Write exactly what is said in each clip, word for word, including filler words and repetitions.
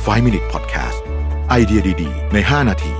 ไฟว์ มินิท Podcast ไอเดียดีๆในห้านาที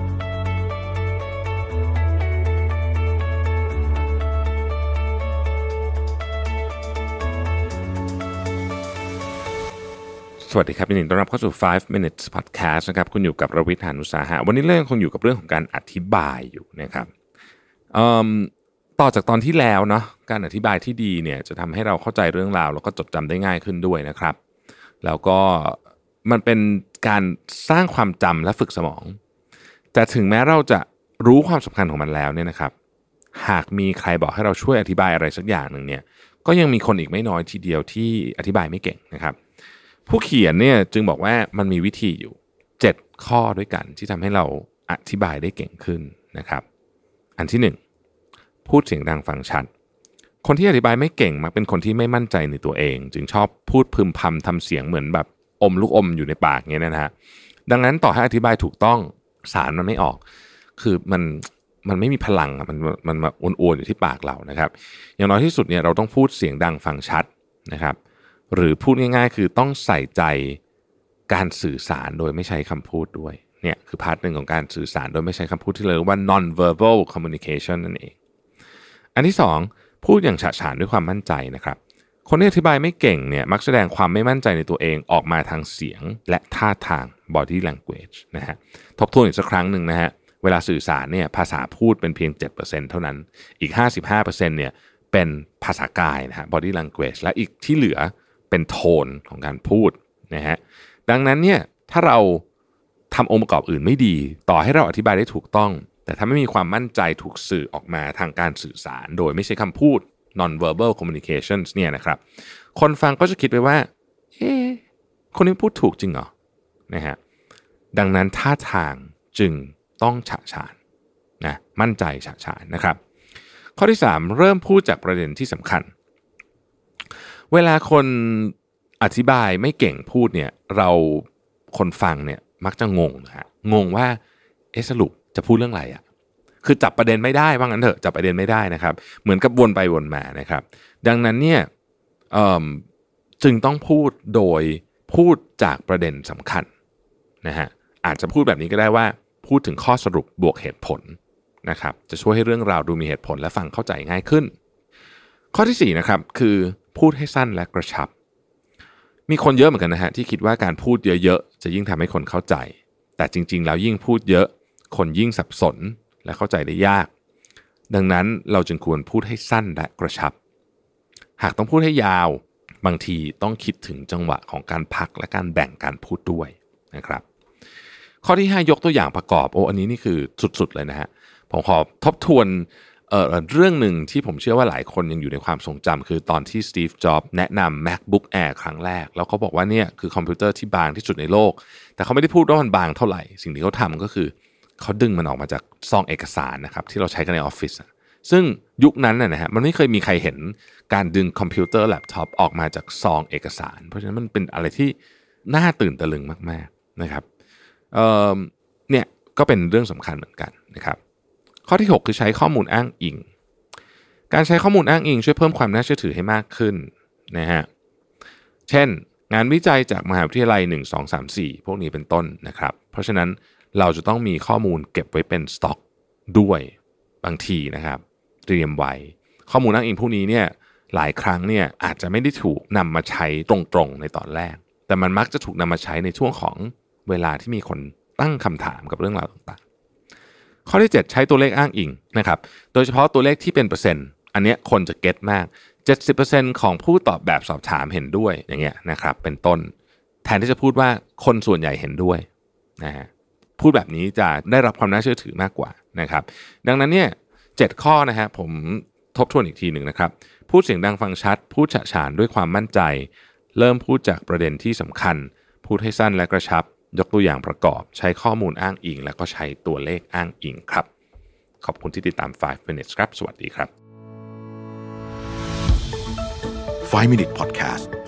สวัสดีครับยินดีต้อนรับเข้าสู่ไฟว์ มินิท Podcast นะครับคุณอยู่กับรวิทย์ หาญอุตสาหะวันนี้เรื่องคงอยู่กับเรื่องของการอธิบายอยู่นะครับต่อจากตอนที่แล้วเนาะการอธิบายที่ดีเนี่ยจะทำให้เราเข้าใจเรื่องราวแล้วก็จดจำได้ง่ายขึ้นด้วยนะครับแล้วก็มันเป็นการสร้างความจำและฝึกสมองแต่ถึงแม้เราจะรู้ความสำคัญของมันแล้วเนี่ยนะครับหากมีใครบอกให้เราช่วยอธิบายอะไรสักอย่างหนึ่งเนี่ยก็ยังมีคนอีกไม่น้อยทีเดียวที่อธิบายไม่เก่งนะครับผู้เขียนเนี่ยจึงบอกว่ามันมีวิธีอยู่เจ็ดข้อด้วยกันที่ทำให้เราอธิบายได้เก่งขึ้นนะครับอันที่หนึ่งพูดเสียงดังฟังชัดคนที่อธิบายไม่เก่งมักเป็นคนที่ไม่มั่นใจในตัวเองจึงชอบพูดพึมพำทำเสียงเหมือนแบบอมลูกอมอยู่ในปากเงี้ยนะฮะดังนั้นต่อให้อธิบายถูกต้องสารมันไม่ออกคือมันมันไม่มีพลังมันมันมาอ้วนๆอยู่ที่ปากเรานะครับอย่างน้อยที่สุดเนี่ยเราต้องพูดเสียงดังฟังชัดนะครับหรือพูดง่ายๆคือต้องใส่ใจการสื่อสารโดยไม่ใช้คำพูดด้วยเนี่ยคือพาร์ทหนึ่งของการสื่อสารโดยไม่ใช้คำพูดที่เรียกว่า non verbal communication นั่นเองอันที่สองพูดอย่างฉะฉานด้วยความมั่นใจนะครับคนที่อธิบายไม่เก่งเนี่ยมักแสดงความไม่มั่นใจในตัวเองออกมาทางเสียงและท่าทาง body language นะฮะทบทวนอีกสักครั้งหนึ่งนะฮะเวลาสื่อสารเนี่ยภาษาพูดเป็นเพียง เจ็ดเปอร์เซ็นต์ เท่านั้นอีก ห้าสิบห้าเปอร์เซ็นต์ เนี่ยเป็นภาษากายนะฮะ body language และอีกที่เหลือเป็นโทนของการพูดนะฮะดังนั้นเนี่ยถ้าเราทำองค์ประกอบอื่นไม่ดีต่อให้เราอธิบายได้ถูกต้องแต่ถ้าไม่มีความมั่นใจถูกสื่อออกมาทางการสื่อสารโดยไม่ใช่คำพูด non-verbal communications เนี่ยนะครับคนฟังก็จะคิดไปว่าเอ๊ะคนนี้พูดถูกจริงเหรอนะฮะดังนั้นท่าทางจึงต้องฉะฉานนะมั่นใจฉะฉานนะครับข้อที่สามเริ่มพูดจากประเด็นที่สำคัญเวลาคนอธิบายไม่เก่งพูดเนี่ยเราคนฟังเนี่ยมักจะงงนะฮะงงว่าเอ๊ะสรุปจะพูดเรื่องอะไรอ่ะคือจับประเด็นไม่ได้ว่างั้นเถอะจับประเด็นไม่ได้นะครับเหมือนกับวนไปวนมานะครับดังนั้นเนี่ยจึงต้องพูดโดยพูดจากประเด็นสำคัญนะฮะอาจจะพูดแบบนี้ก็ได้ว่าพูดถึงข้อสรุปบวกเหตุผลนะครับจะช่วยให้เรื่องราวดูมีเหตุผลและฟังเข้าใจง่ายขึ้นข้อที่สี่นะครับคือพูดให้สั้นและกระชับมีคนเยอะเหมือนกันนะฮะที่คิดว่าการพูดเยอะๆจะยิ่งทำให้คนเข้าใจแต่จริงๆแล้วยิ่งพูดเยอะคนยิ่งสับสนและเข้าใจได้ยากดังนั้นเราจึงควรพูดให้สั้นและกระชับหากต้องพูดให้ยาวบางทีต้องคิดถึงจังหวะของการพักและการแบ่งการพูดด้วยนะครับข้อที่ห้ายกตัวอย่างประกอบโอ้อันนี้นี่คือสุดๆเลยนะฮะผมขอทบทวนเอ่อเรื่องหนึ่งที่ผมเชื่อว่าหลายคนยังอยู่ในความทรงจำคือตอนที่สตีฟจ็อบส์แนะนำ MacBook Air ครั้งแรกแล้วเขาบอกว่าเนี่ยคือคอมพิวเตอร์ที่บางที่สุดในโลกแต่เขาไม่ได้พูดว่ามันบางเท่าไหร่สิ่งที่เขาทำก็คือเขาดึงมันออกมาจากซองเอกสารนะครับที่เราใช้กันในออฟฟิศซึ่งยุคนั้นนะฮะมันไม่เคยมีใครเห็นการดึงคอมพิวเตอร์แล็ปท็อปออกมาจากซองเอกสารเพราะฉะนั้นมันเป็นอะไรที่น่าตื่นตะลึงมากๆนะครับเอ่อเนี่ยก็เป็นเรื่องสำคัญเหมือนกันนะครับข้อที่หกคือใช้ข้อมูลอ้างอิงการใช้ข้อมูลอ้างอิงช่วยเพิ่มความน่าเชื่อถือให้มากขึ้นนะฮะเช่นงานวิจัยจากมหาวิทยาลัยหนึ่ง สอง สาม สี่พวกนี้เป็นต้นนะครับเพราะฉะนั้นเราจะต้องมีข้อมูลเก็บไว้เป็นสต็อกด้วยบางทีนะครับเตรียมไว้ข้อมูลอ้างอิงพวกนี้เนี่ยหลายครั้งเนี่ยอาจจะไม่ได้ถูกนำมาใช้ตรงๆในตอนแรกแต่มันมักจะถูกนำมาใช้ในช่วงของเวลาที่มีคนตั้งคำถามกับเรื่องราวต่างๆข้อที่เจ็ดใช้ตัวเลขอ้างอิงนะครับโดยเฉพาะตัวเลขที่เป็นเปอร์เซ็นต์อันเนี้ยคนจะเก็ตมาก เจ็ดสิบเปอร์เซ็นต์ ของผู้ตอบแบบสอบถามเห็นด้วยอย่างเงี้ยนะครับเป็นต้นแทนที่จะพูดว่าคนส่วนใหญ่เห็นด้วยนะฮะพูดแบบนี้จะได้รับความน่าเชื่อถือมากกว่านะครับดังนั้นเนี่ยเจ็ดข้อนะฮะผมทบทวนอีกทีหนึ่งนะครับพูดเสียงดังฟังชัดพูดฉะฉานด้วยความมั่นใจเริ่มพูดจากประเด็นที่สำคัญพูดให้สั้นและกระชับยกตัวอย่างประกอบใช้ข้อมูลอ้างอิงแล้วก็ใช้ตัวเลขอ้างอิงครับขอบคุณที่ติดตามไฟว์ Minutes ครับสวัสดีครับไฟว์ มินิท Podcast